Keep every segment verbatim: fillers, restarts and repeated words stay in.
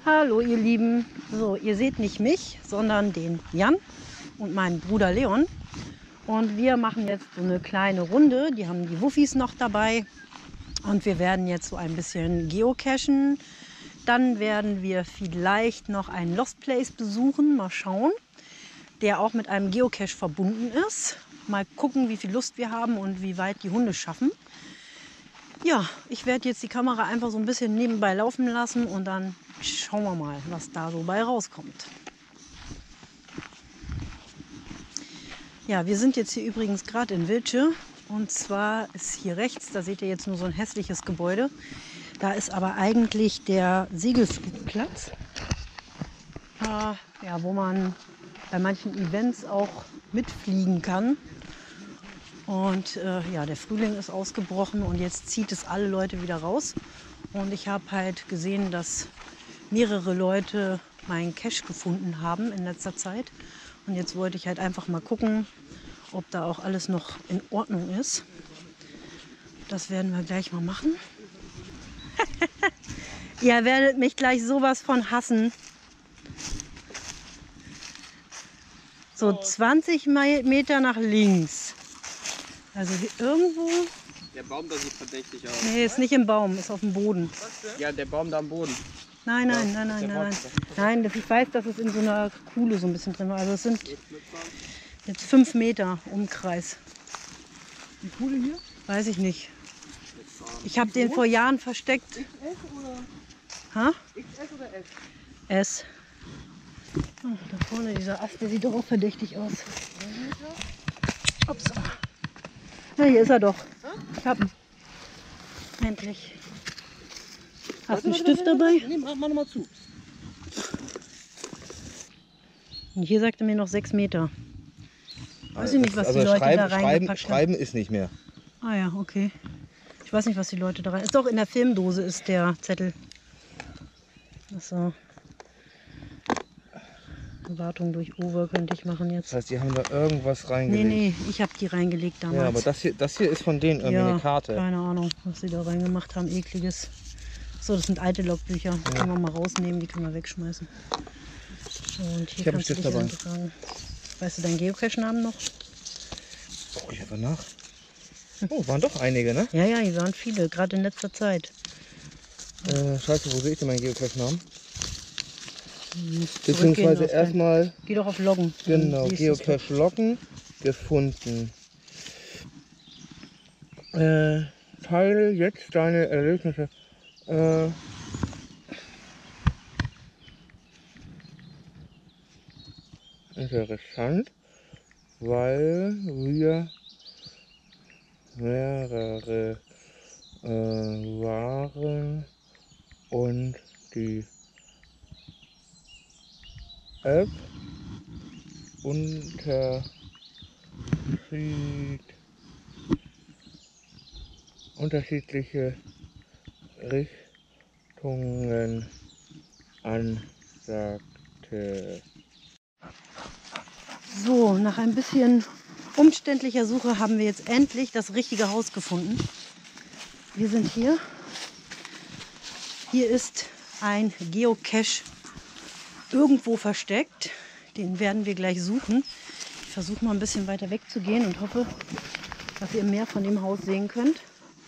Hallo ihr Lieben, so ihr seht nicht mich, sondern den Jan und meinen Bruder Leon und wir machen jetzt so eine kleine Runde, die haben die Wuffis noch dabei und wir werden jetzt so ein bisschen geocachen, dann werden wir vielleicht noch einen Lost Place besuchen, mal schauen, der auch mit einem Geocache verbunden ist, mal gucken wie viel Lust wir haben und wie weit die Hunde schaffen. Ja, ich werde jetzt die Kamera einfach so ein bisschen nebenbei laufen lassen und dann schauen wir mal, was da so bei rauskommt. Ja, wir sind jetzt hier übrigens gerade in Wiltje und zwar ist hier rechts, da seht ihr jetzt nur so ein hässliches Gebäude. Da ist aber eigentlich der Segelflugplatz, äh, ja, wo man bei manchen Events auch mitfliegen kann. Und äh, ja, der Frühling ist ausgebrochen und jetzt zieht es alle Leute wieder raus. Und ich habe halt gesehen, dass mehrere Leute meinen Cache gefunden haben in letzter Zeit. Und jetzt wollte ich halt einfach mal gucken, ob da auch alles noch in Ordnung ist. Das werden wir gleich mal machen. Ihr werdet mich gleich sowas von hassen. So zwanzig Meter nach links. Also hier irgendwo... Der Baum, da sieht verdächtig aus. Nee, ist nicht im Baum, ist auf dem Boden. Ja, der Baum da am Boden. Nein, nein, nein, nein, nein. Nein, das, ich weiß, dass es in so einer Kuhle so ein bisschen drin war. Also es sind jetzt fünf Meter Umkreis. Die Kuhle hier? Weiß ich nicht. Ich habe den vor Jahren versteckt. X S oder? Ha? X S oder S? S. Oh, da vorne dieser Ast, der sieht doch auch verdächtig aus. Ups. Na, hier ist er doch. Ich hab ihn. Endlich. Hast du einen Stift dabei? Nee, mach mal zu. Und hier sagte mir noch sechs Meter. Weiß ich nicht, was also die Leute schreiben, da reingepackt schreiben, haben. schreiben ist nicht mehr. Ah ja, okay. Ich weiß nicht, was die Leute da rein... Ist doch in der Filmdose ist der Zettel. Achso. Wartung durch Over könnte ich machen jetzt. Das heißt, die haben da irgendwas Nee, reingelegt. nee, ich habe die reingelegt damals. Ja, aber das hier, das hier ist von denen irgendwie ja, eine Karte. Keine Ahnung, was sie da reingemacht haben. Ekliges. So, das sind alte Logbücher. Die Ja. können wir mal rausnehmen, die können wir wegschmeißen. So, und hier Ich hab kannst du einen dich Stift eintragen. Weißt du deinen Geocache-Namen noch? Guck ich einfach nach. Oh, waren doch einige, ne? Ja, ja, hier waren viele, gerade in letzter Zeit. Äh, scheiße, wo sehe ich denn meinen Geocache-Namen? Zurückgehen Beziehungsweise auf dein- erstmal, Geh doch auf Loggen. dann genau, siehst du's Geocache-Loggen gefunden. Äh, teile jetzt deine Erlebnisse. Äh, interessant, weil wir mehrere äh, waren und die App Unterschied, unterschiedliche Richtungen ansagte. So, nach ein bisschen umständlicher Suche haben wir jetzt endlich das richtige Haus gefunden. Wir sind hier. Hier ist ein Geocache irgendwo versteckt. Den werden wir gleich suchen. Ich versuche mal ein bisschen weiter weg zu gehen und hoffe, dass ihr mehr von dem Haus sehen könnt.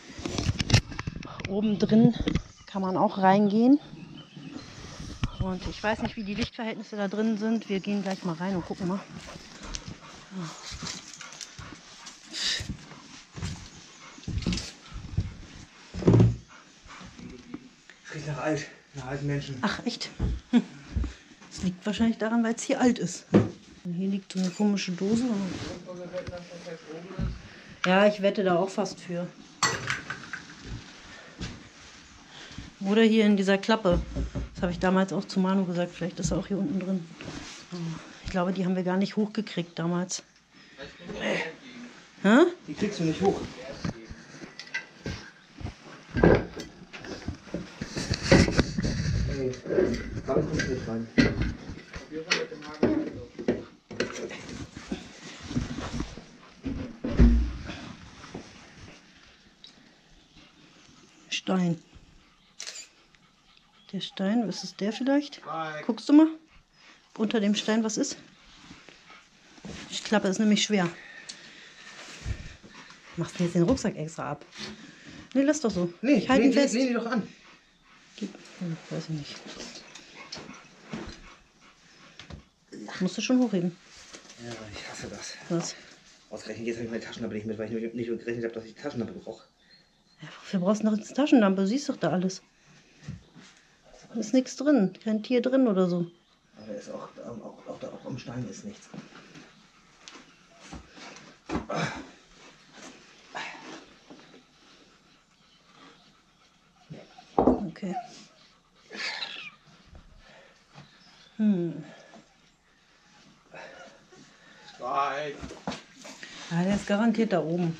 Oben drin kann man auch reingehen. Und ich weiß nicht, wie die Lichtverhältnisse da drin sind. Wir gehen gleich mal rein und gucken mal. Es riecht nach alt, nach alten Menschen. Ach, echt? Hm. Das liegt wahrscheinlich daran, weil es hier alt ist. Und hier liegt so eine komische Dose. Ja, ich wette da auch fast für. Oder hier in dieser Klappe. Das habe ich damals auch zu Manu gesagt. Vielleicht ist er auch hier unten drin. Ich glaube, die haben wir gar nicht hochgekriegt damals. Hä? Die kriegst du nicht hoch. Nee, da kommst du nicht rein. Stein. Der Stein, was ist der vielleicht? Bye. Guckst du mal? Unter dem Stein, was ist? Die Klappe ist nämlich schwer. Machst du jetzt den Rucksack extra ab? Nee, lass doch so. Nee, ich halte ihn fest. Lehn die doch an. Gib, hm, weiß ich nicht. Musst du schon hochheben. Ja, ich hasse das. Was? Ausgerechnet jetzt habe ich meine Taschenlampe nicht mit, weil ich nicht gerechnet habe, dass ich die Taschenlampe brauche. Ja, wofür brauchst du noch eine Taschenlampe? Siehst doch da alles. Da ist nichts drin. Kein Tier drin oder so. Aber ist auch, auch, auch, auch, auch am Stein ist nichts. Okay. Hm. Bye. Ja, der ist garantiert da oben.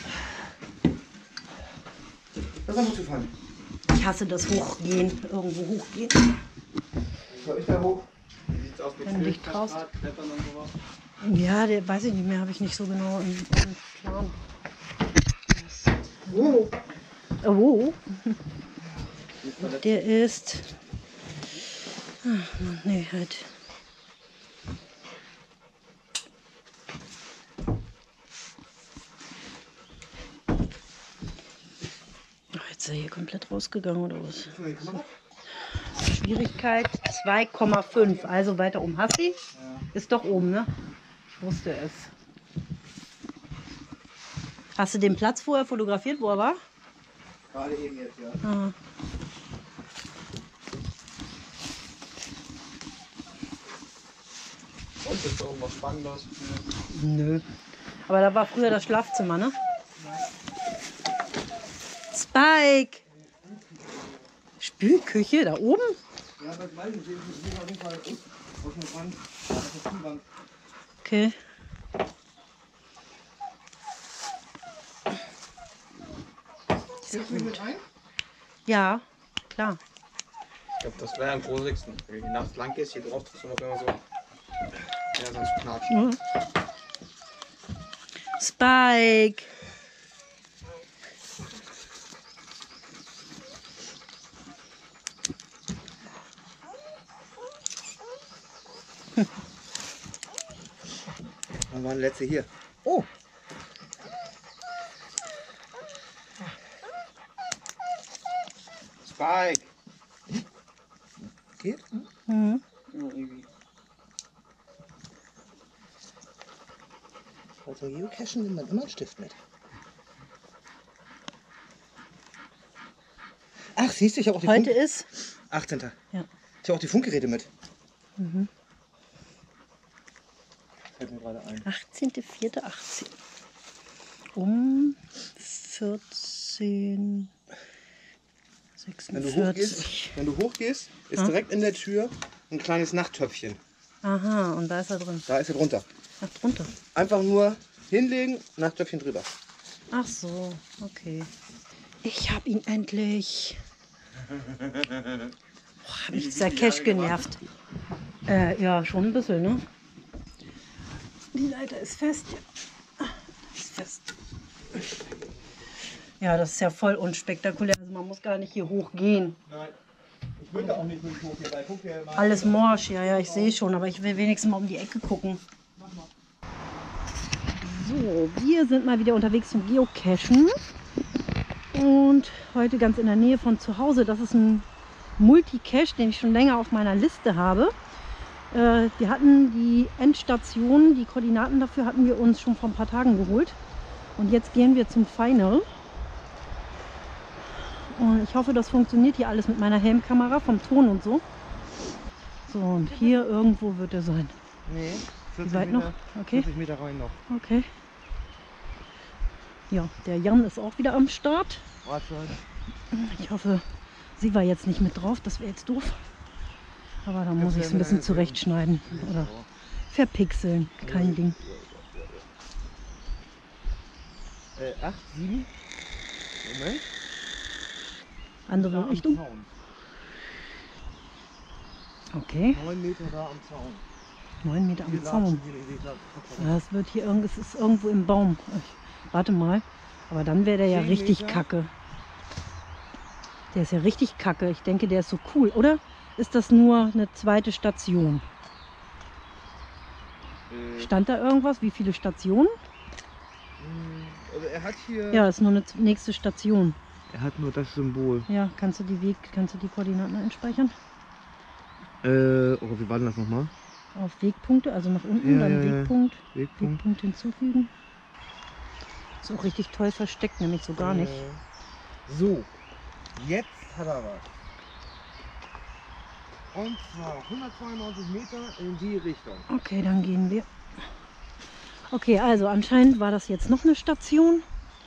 Das ist gut gefallen. Ich hasse das Hochgehen. Irgendwo hochgehen. Soll ich da hoch? Wie sieht's aus mit Wenn du dich traust. Höhenvertrag, Klettern und sowas? Ja, der weiß ich nicht mehr. Habe ich nicht so genau im, im Plan. Oh. Oh. Der ist. Ach, Mann, nee, halt. Ach, jetzt ist er hier komplett rausgegangen oder was? Schwierigkeit zwei Komma fünf. Also weiter oben. Hast du? Ja. Ist doch oben, ne? Ich wusste es. Hast du den Platz vorher fotografiert, wo er war? Gerade eben jetzt, ja. Ah. Und ist da irgendwas Spannendes? Nö. Aber da war früher das Schlafzimmer, ne? Spike! Spülküche da oben? Ja, das weiß ich. Ich muss auf jeden Fall aus dem Rand, aus der Spielbank. Okay. Willst du mich mit rein? Ja, klar. Ich glaube, das wäre am gruseligsten. Wenn du die nachts lang gehst, hier drauf drückst du noch immer so. Ja, sonst knatscht. Mhm. Spike! Wann war der letzte hier? Oh! Spike! Geht? Mhm. Ja, irgendwie. Also Geocachen nimmt man immer einen Stift mit. Ach, siehst du, ich habe auch die Heute Funk ist. achtzehnten Ja. Ich habe auch die Funkgeräte mit. Mhm. Fällt mir gerade ein. achtzehnter vierter achtzehn. Um vierzehn. Wenn du sechsundvierzig. hochgehst, wenn du hochgehst, ist Ja. direkt in der Tür ein kleines Nachttöpfchen. Aha, und da ist er drin. Da ist er drunter. Ach, drunter. Einfach nur hinlegen, Nachttöpfchen drüber. Ach so, okay. Ich hab ihn endlich. Boah, hat mich dieser Cache genervt. Äh, ja, schon ein bisschen, ne? Die Leiter ist fest. Ja. Ist fest. Ja, das ist ja voll unspektakulär. Also man muss gar nicht hier hochgehen. Nein, ich würde auch nicht wirklich hochgehen, weil guck dir mal. Alles morsch, ja, ja, ich sehe schon, aber ich will wenigstens mal um die Ecke gucken. So, wir sind mal wieder unterwegs zum Geocachen. Und heute ganz in der Nähe von zu Hause. Das ist ein Multicache, den ich schon länger auf meiner Liste habe. Äh, wir hatten die Endstation, die Koordinaten dafür hatten wir uns schon vor ein paar Tagen geholt. Und jetzt gehen wir zum Final. Und ich hoffe, das funktioniert hier alles mit meiner Helmkamera, vom Ton und so. So, und hier irgendwo wird er sein. Nee, Wie weit noch? Okay. vierzig Meter rein noch. Okay. Ja, der Jan ist auch wieder am Start. Warte. Ich hoffe, sie war jetzt nicht mit drauf, das wäre jetzt doof. Aber da muss ich es ein bisschen zurechtschneiden oder verpixeln, kein Ding. Äh, acht, sieben. Moment. Andere Richtung. Okay, neun Meter da am Zaun. neun Meter am Hier Zaun. latschen, hier, hier, hier, Ja, es wird hier irgend- es ist irgendwo im Baum. Ich, warte mal, aber dann wäre der ja Zehn richtig Meter. kacke. Der ist ja richtig kacke. Ich denke, der ist so cool. Oder ist das nur eine zweite Station? Äh, Stand da irgendwas? Wie viele Stationen? also er hat hier... Ja, ist nur eine z- nächste Station. Er hat nur das Symbol. Ja, kannst du die Weg, kannst du die Koordinaten einspeichern? Äh, oh, wie war denn das nochmal? Auf Wegpunkte, also nach unten, Ja, dann ja, ja. Wegpunkt, Wegpunkt. Wegpunkt hinzufügen. Ist auch richtig toll versteckt, nämlich so gar nicht. Äh, so, jetzt hat er was. Und zwar hundertzweiundneunzig Meter in die Richtung. Okay, dann gehen wir. Okay, also anscheinend war das jetzt noch eine Station.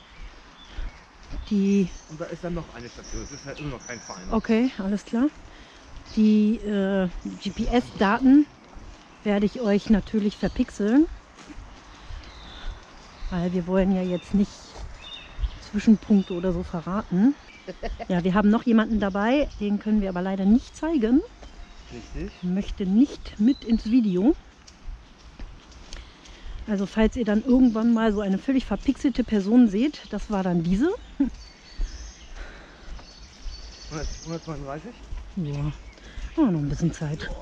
Die, Und da ist dann noch eine Station. Es ist halt immer noch kein Verein. okay, alles klar. Die äh, G P S-Daten werde ich euch natürlich verpixeln. Weil wir wollen ja jetzt nicht Zwischenpunkte oder so verraten. Ja, wir haben noch jemanden dabei, den können wir aber leider nicht zeigen. Richtig. Möchte nicht mit ins Video. Also falls ihr dann irgendwann mal so eine völlig verpixelte Person seht, das war dann diese. hundertzweiunddreißig? Ja, oh, noch ein bisschen Zeit. Ich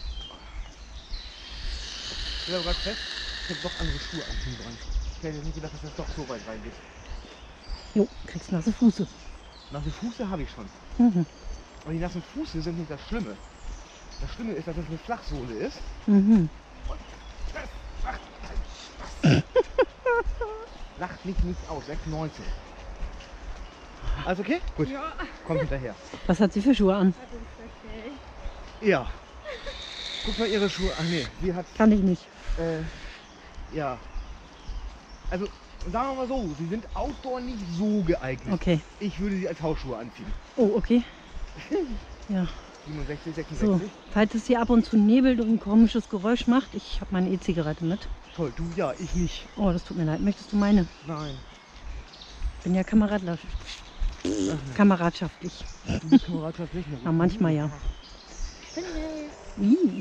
bin aber gerade fest, ich habe doch andere Schuhe anziehen dran. Ich hätte nicht gedacht, dass das doch so weit reingeht. Jo, kriegst nasse Fuße. Nasse Füße habe ich schon. Mhm. Aber die nassen Füße sind nicht das Schlimme. Das Schlimme ist, dass es eine Flachsohle ist. Mhm. Lacht mich nicht aus, sechs neunzehn. Alles okay? Gut. Ja. Kommt hinterher. Was hat sie für Schuhe an? Das ist okay. Ja. Guck mal ihre Schuhe. Ach nee, sie hat. Kann ich nicht. Äh, ja. Also, sagen wir mal so, sie sind outdoor nicht so geeignet. Okay. Ich würde sie als Hausschuhe anziehen. Oh, okay. Ja. siebenundsechzig, So, sechsundsechzig. falls es hier ab und zu nebelt und ein komisches Geräusch macht, ich habe meine E-Zigarette mit. Toll, du ja, ich nicht. Oh, das tut mir leid. Möchtest du meine? Nein. Ich bin ja Kameradler. Kameradschaftlich. Du bist Kameradschaft nicht mehr. Na, manchmal ja. Ih.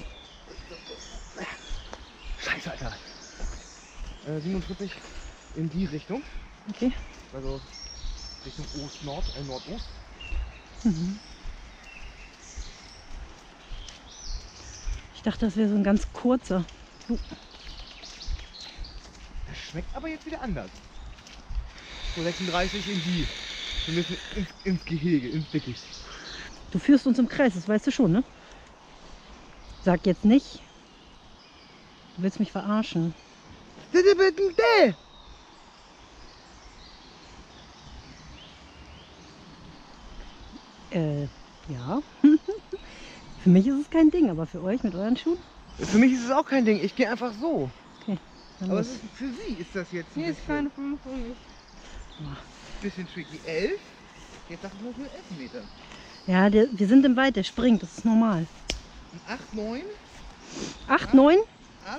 Scheiße, Alter. Äh, siebenundvierzig in die Richtung. Okay. Also Richtung Ost-Nord, äh, Nordost. Mhm. Ich dachte, das wäre so ein ganz kurzer. Oh. Das schmeckt aber jetzt wieder anders. So sechsunddreißig in die. Wir müssen ins, ins Gehege, ins Dickicht. Du führst uns im Kreis, das weißt du schon, ne? Sag jetzt nicht. Du willst mich verarschen. Äh, ja. Für mich ist es kein Ding, aber für euch mit euren Schuhen? Für mich ist es auch kein Ding, ich gehe einfach so. Okay. Dann Aber los. es ist, für sie ist das jetzt ein Hier ist bisschen, keine fünf für mich. bisschen tricky. elf? Jetzt dachte ich nur für elf Meter. Ja, der, wir sind im Wald, der springt, das ist normal. acht, neun, acht, neun? acht.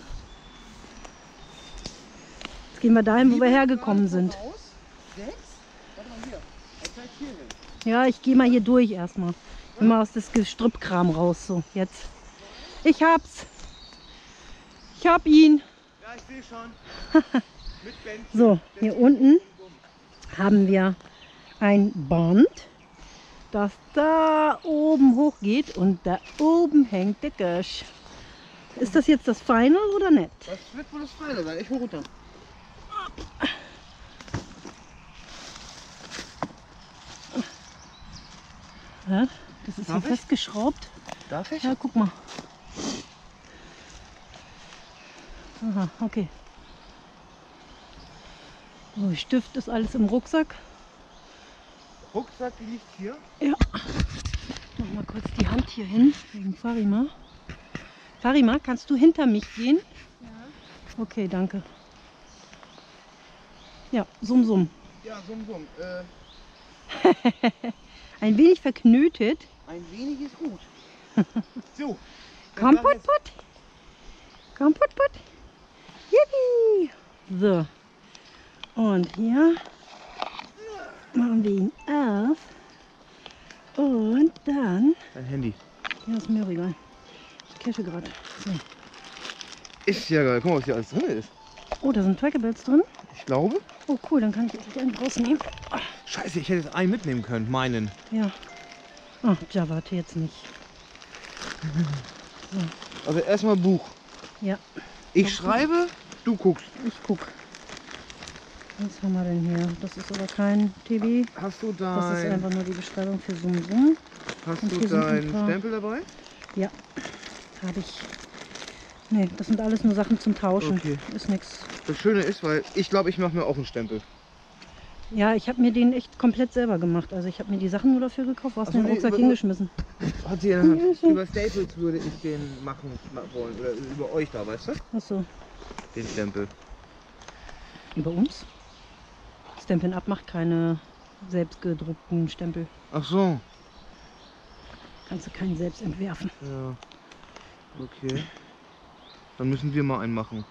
Jetzt gehen wir dahin, wo wir hergekommen sind. sechs. Warte mal hier. Er zeigt hier hin. Ja, ich gehe mal hier durch erstmal. Immer aus das Gestrüppkram raus. So, jetzt. Ich hab's. Ich hab ihn. Ja, ich sehe schon. Mit Bändchen. So, hier unten haben wir ein Band, das da oben hoch geht und da oben hängt der Gösch. Ist das jetzt das Final oder nicht? Das wird wohl das Feine sein. Ich hol runter. Ja, das ist hier Darf ich? festgeschraubt. Darf ich? Ja, guck mal. Aha, okay. So, Stift ist alles im Rucksack. Rucksack liegt hier. Ja. Mach mal kurz die Hand hier hin, wegen Farima. Farima, kannst du hinter mich gehen? Ja. Okay, danke. Ja, summ, summ. Ja, summ, summ. Äh, Ein wenig verknötet. ein wenig ist gut. So. Komm, dann put, sag jetzt- put. Komm, put, put. Yippie. So. Und hier machen wir ihn auf. Und dann... Dein Handy. Ja, ist mir auch egal. Ich cache gerade. So. Ist ja geil. Guck mal, was hier alles drin ist. Oh, da sind Trackables drin. Ich glaube. Oh, cool, dann kann ich gleich einen rausnehmen. Scheiße, ich hätte jetzt einen mitnehmen können. Meinen. Ja, Ach, ja, warte jetzt nicht. Also erstmal Buch. Ja, Ich schreibe, du guckst. ich guck. Was haben wir denn hier? Das ist aber kein T V. Hast du Das ist dein, einfach nur die Beschreibung für Zoom Zoom. hast und du hier sind ein deinen paar- Stempel dabei? Ja, habe ich. Nee, das sind alles nur Sachen zum Tauschen. Okay. Ist nix. Das Schöne ist, weil ich glaube, ich mache mir auch einen Stempel. Ja, ich habe mir den echt komplett selber gemacht. Also ich habe mir die Sachen nur dafür gekauft. Was Ach so, den nee, Rucksack über- hingeschmissen? Hat sie in der Hand. Über Staples würde ich den machen wollen. Oder über euch da, weißt du? Achso, Den Stempel. über uns? Stampin' Up macht keine selbstgedruckten Stempel. Ach so. Kannst du keinen selbst entwerfen. Ja. Okay. Dann müssen wir mal einen machen.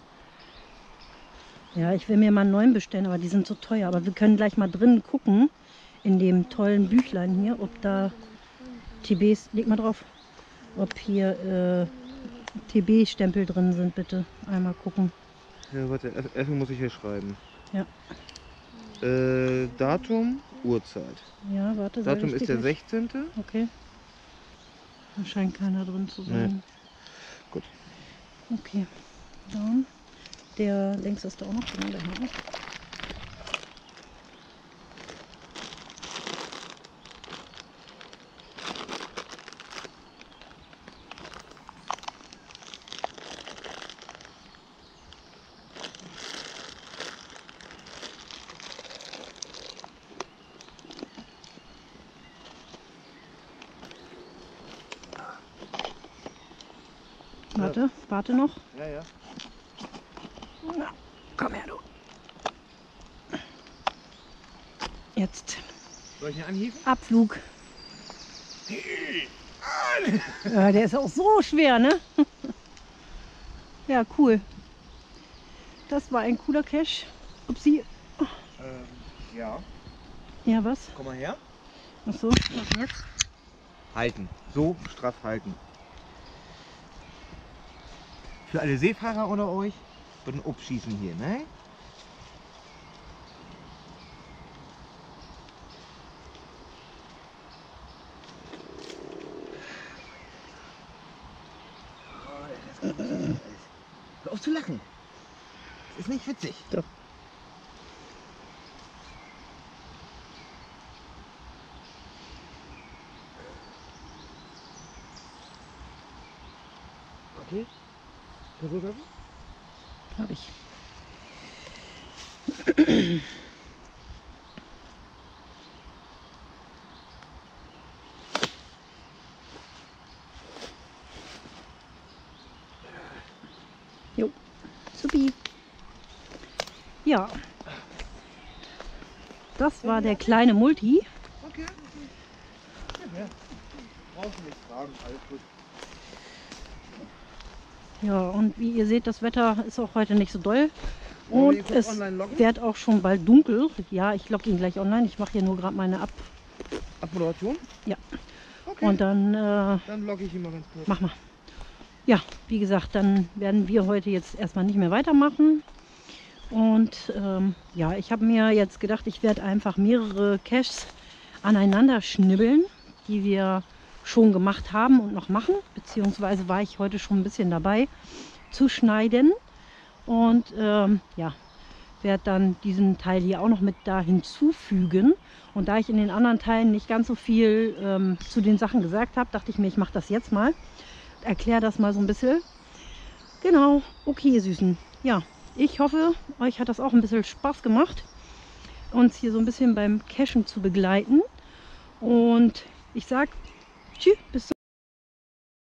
Ja, ich will mir mal einen neuen bestellen, aber die sind so teuer. Aber wir können gleich mal drinnen gucken, in dem tollen Büchlein hier, ob da T Bs, leg mal drauf, ob hier äh, T B-Stempel drin sind, bitte. Einmal gucken. Ja, warte, erst- erstmal muss ich hier schreiben. Ja. Äh, Datum, Uhrzeit. Ja, warte. sag Datum ich ist dir der gleich. sechzehnte Okay. Da scheint keiner drin zu sein. Gut. Okay. Dann. Der links ist da auch noch drin, der Haken. Warte, warte noch. Ja, ja. Na, komm her, du. Jetzt Soll ich ihn anhieven? Abflug. Ja, der ist auch so schwer, ne? Ja, cool. Das war ein cooler Cache. Upsi. Ähm, ja. Ja, was? Komm mal her. Achso, was jetzt? Halten. So straff halten. Für alle Seefahrer unter euch, würden abschießen hier, ne? Hör auf zu lachen. Das ist nicht witzig. Doch. Okay. Versuch das? Hab ich. Jo, supi. Ja. Das war der kleine Multi. Okay. Ja. Brauchst du nicht fragen, alles gut. Ja, und wie ihr seht, das Wetter ist auch heute nicht so doll. Wollen wir ihn Und kurz es online loggen? wird auch schon bald dunkel. Ja, ich logge ihn gleich online. Ich mache hier nur gerade meine Ab. Abmoderation? Ja. Okay. Und dann äh, Dann logge ich ihn mal ganz kurz. mach mal. Ja, wie gesagt, dann werden wir heute jetzt erstmal nicht mehr weitermachen. Und ähm, ja, ich habe mir jetzt gedacht, ich werde einfach mehrere Caches aneinander schnibbeln, die wir schon gemacht haben und noch machen. Beziehungsweise war ich heute schon ein bisschen dabei zu schneiden. Und ähm, ja, werde dann diesen Teil hier auch noch mit da hinzufügen. Und da ich in den anderen Teilen nicht ganz so viel ähm, zu den Sachen gesagt habe, dachte ich mir, ich mache das jetzt mal. Erkläre das mal so ein bisschen. Genau, okay, ihr Süßen. Ja, ich hoffe, euch hat das auch ein bisschen Spaß gemacht, uns hier so ein bisschen beim Cachen zu begleiten. Und ich sage tschüss, bis zum